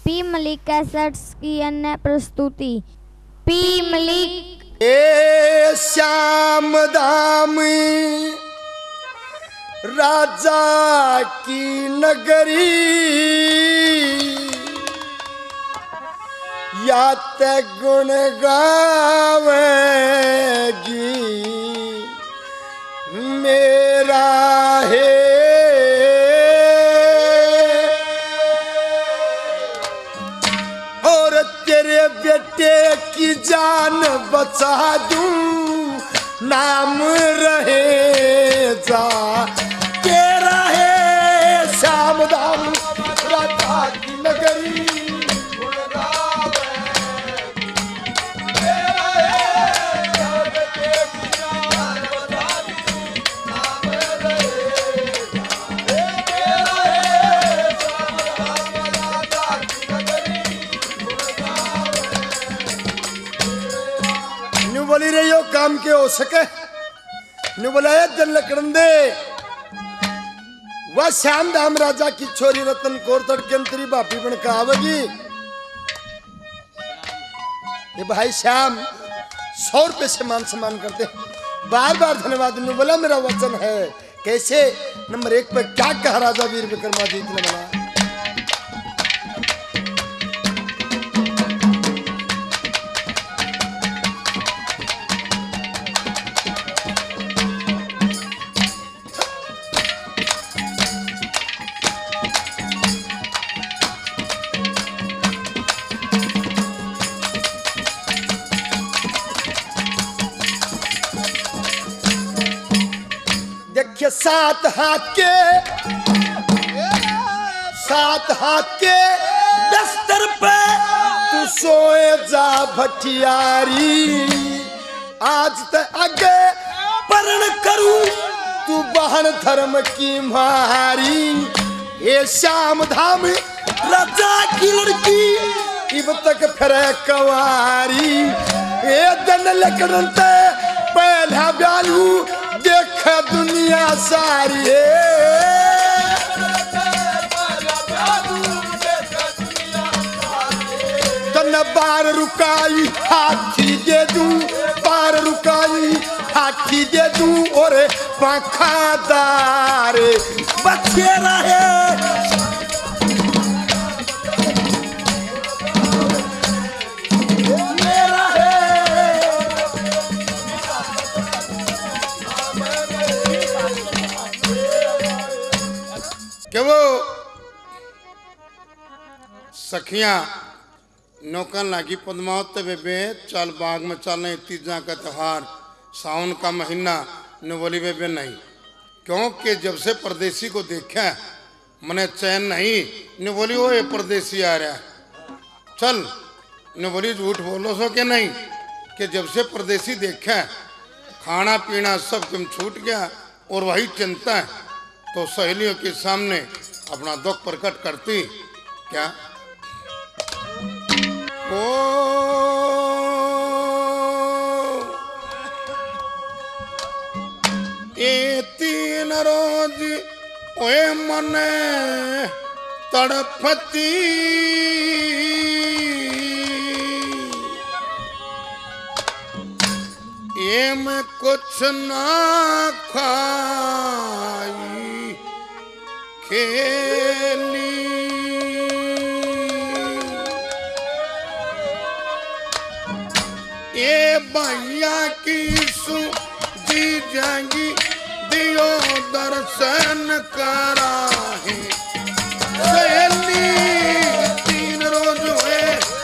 P Malik cassettes की अन्य प्रस्तुति। पी मलिक। ए श्याम धाम राजा की नगरी, या ते गुण गावेगी मेरा है। और तेरे बेटे की जान बचा दूं, नाम रहेगा तेरा है श्याम धाम राजा की नगरी। बोली रही हो काम के हो सके नु बोलाया दिल लकड़न दे। वह श्याम धाम राजा की छोरी रतन कौर तड़के तेरी बापी बन का आवेगी। ये भाई श्याम 100 रुपए से मान सम्मान करते, बार बार धन्यवाद। नु बोला मेरा वचन है कैसे। नंबर 1 पे क्या कहा राजा वीर विक्रमादित्य ने बोला, देखिए 7 हाथ के दस्तर पे तू सोए जा भटियारी। आज तक आगे परण करूं तू बहन धर्म की मारी। ये श्याम धाम राजा की लड़की इब तक फिरे कवारी। ये दिन लकड़न ते पहला ब्यालू देख दुनिया सारी है। तन बार रुकाई हाथी दे दूं, बार रुकाई हाथी दे दूं और पंखादार बचे रहे। कि वो सखियां नौकन लागी पद्मावत बेबे चल बाग में चल तीजा का त्योहार सावन का महीना न बोली बेबे नहीं, क्योंकि जब से परदेसी को देखा मने चैन नहीं। न बोली वो ये परदेसी आ रहा है चल। न बोली झूठ बोलो सो के नहीं कि जब से परदेसी देखा खाना पीना सब तुम छूट गया और वही चिंता है। तो सहेलियों के सामने अपना दुख प्रकट करती क्या। ओ ये 3 रोज ओए मने तड़पती, ये मैं कुछ ना खाई खेली। ये भैया की जी जाएंगी दियो दर्शन करा है सहेली। 3 रोज हुए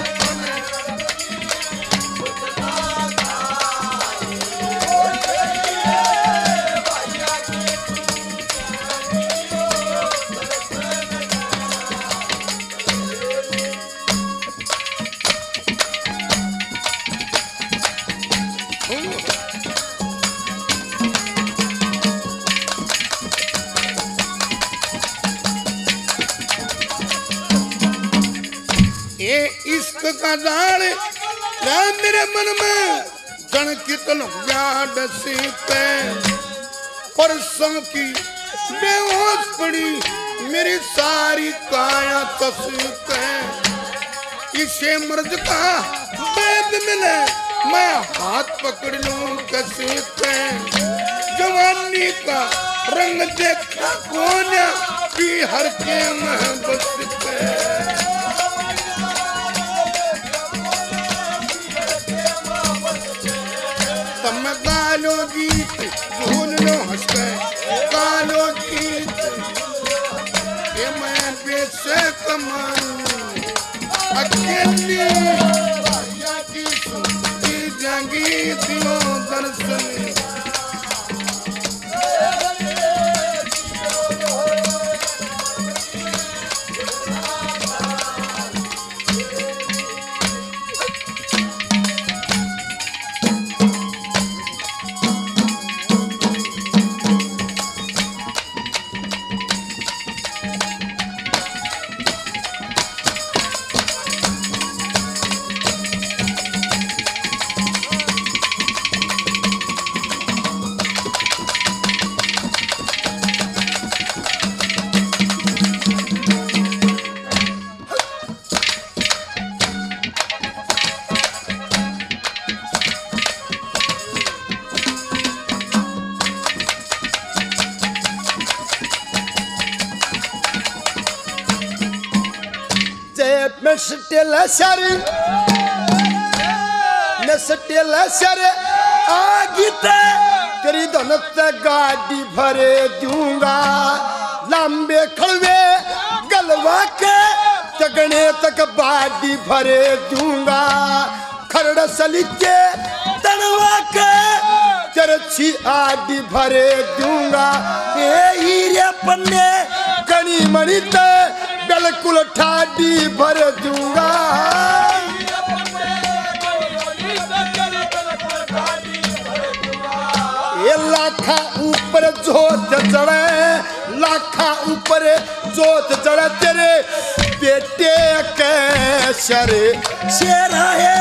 इश्क का जान मेरे मन में जन कितन डसी पे परसों की बेहोश पड़ी मेरी सारी काया तस्वीर पे किसे मर्ज का वेद मिले मैं हाथ पकड़ लूं कसे पे जवानी का रंग देखा कौन भी हर के महबत पे तम गालो गीत झूल लो हंस के गालो गीत ये मैं पैसे कमाऊं अकेली की जंगी दियो दर्शन नस्टेलसर आगिते तेरी धनत गाड़ी भरे दूंगा लंबे खड़वे गलवा के तगने तक बाड़ी भरे दूंगा खरड़ सलीके तनवा के चरछी आड़ी भरे दूंगा ये हीरे पन्ने कनी मणि ते बिल्कुल ठाडी भर दूंगा ये लाखा ऊपर जोत चढ़े लाखा ऊपर जोत चढ़े तेरे बेटे के सर शेर है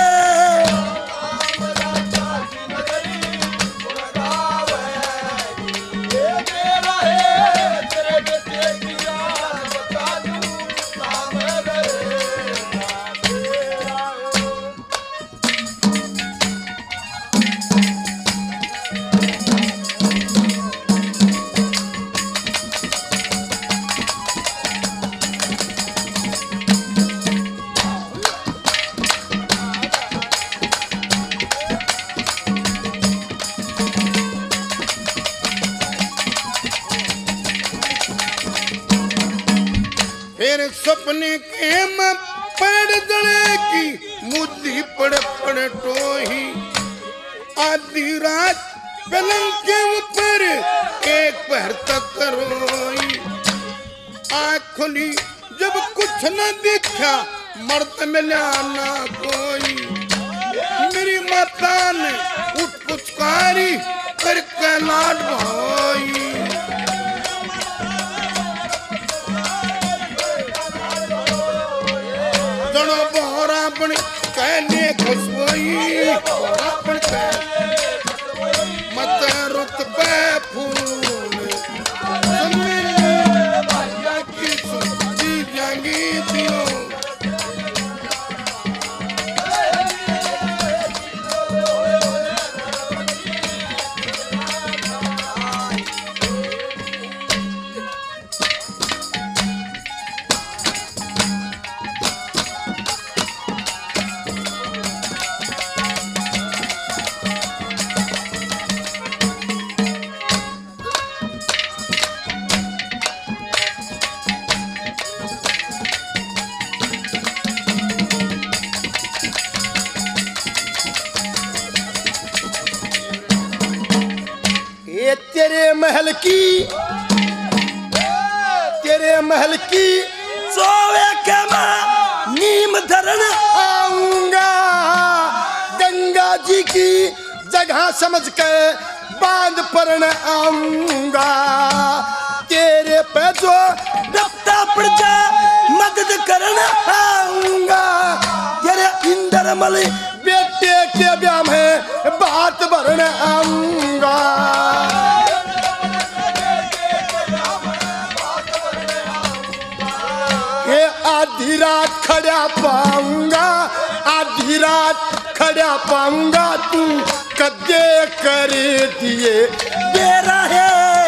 फिर सपने के में पड़ जड़े की मुद्दी पड़ टोही आधी रात पलंग के ऊपर एक पहर तक रोई आँख खुली जब कुछ न दिखा मर्द मिला ना कोई मेरी माता ने उठ पुचकारी करके लाड भाई अपन कहने खुशबोई अपन मत रुत पे फूल भाइया की सुधी जाएंगी दियो तेरे महल की सोवे के मैं नीम धरन आऊंगा गंगा जी की जगह समझ के बांध पर न आऊंगा तेरे पे जो रफ्ता पड़ जा मदद करना आऊंगा तेरे इंद्रमल बेटे के ब्याह में बात भरने आऊंगा आधी रात खड़ा पाऊंगा रात खड़ा पाऊंगा तू कदे कर दिए मेरा है।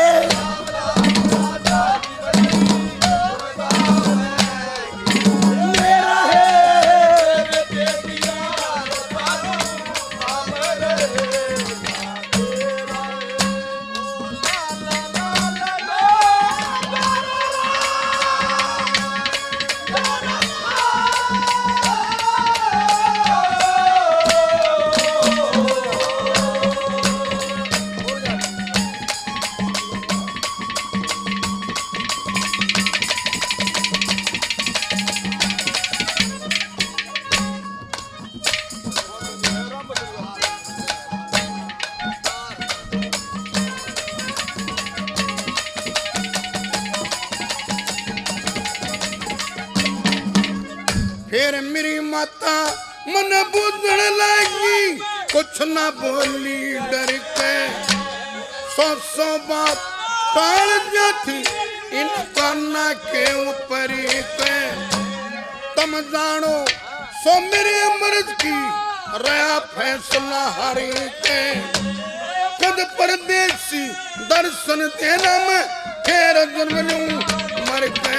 फिर मेरी माता मन बुझन लगी कुछ ना बोली डर के। सौ बात टाल जाती इन काना के ऊपर के। तुम जानो सो मेरे मर्ज की रहा फैसला हरी के। कद परदेसी दर्शन देना मैं फिर जन्म लूं मर के।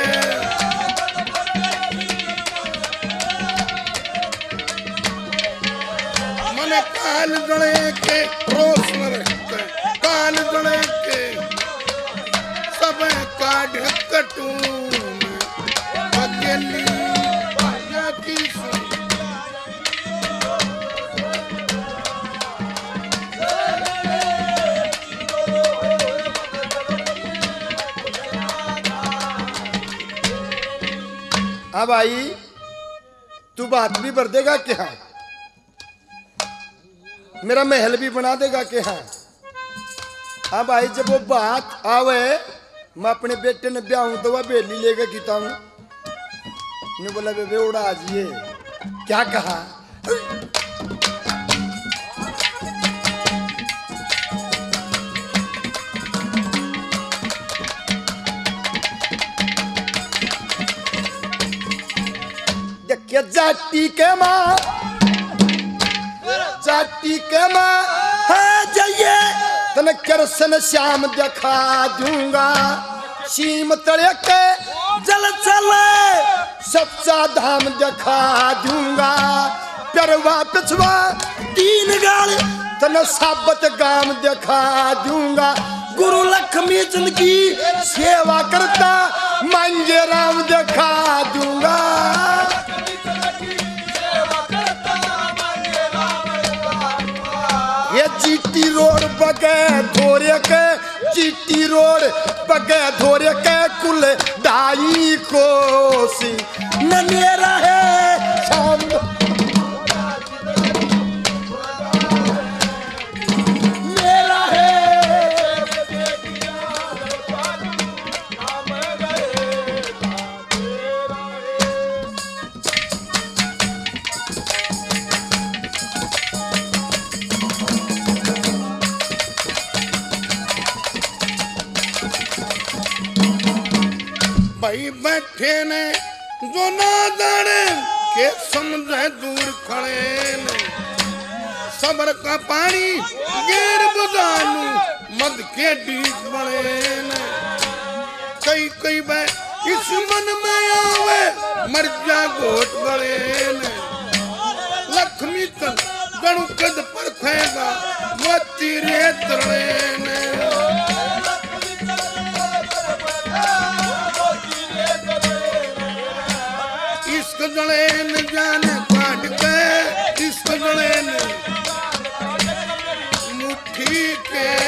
काल जड़े के रोस में काल जड़े के सब काढ़ कटू अकेली की अब आई तू बात भी भर देगा क्या? मेरा महल भी बना देगा कि हाँ? अब भाई जब वो बात आवे मैं अपने बेटे ने ब्याह हूं तो वह बेली लेकर गीता हूं। ने बोला बेबे उड़ा आजिए। क्या कहा? देखिए जाति के माँ जाति के माँ है जाइए तन करसन श्याम दिखा दूंगा। सीम तले के जल चले सच्चा धाम दिखा दूंगा। परवा पिछवा तीन गाल तन साबत गाम दिखा दूंगा। गुरु लक्ष्मी चंद की सेवा करता मांगे राम दिखा दूंगा। ये जीटी रोड बगे धोरे के जीटी रोड बगे धोरे के कुल ढाई कोसी ननेरा है शाम मेरा है। भाई बैठे ने जो ना जाने के समझे दूर खड़े ने। सबर का पानी गेर बुझानू मद के डीक बड़े ने। कई कई बार इस मन में आवे मर जा गोट बड़े ने। लक्ष्मी चंद गणु कद पर खेगा मोती रे तड़े ने। जड़े न जाने काट के इस जड़े ने मुट्ठी के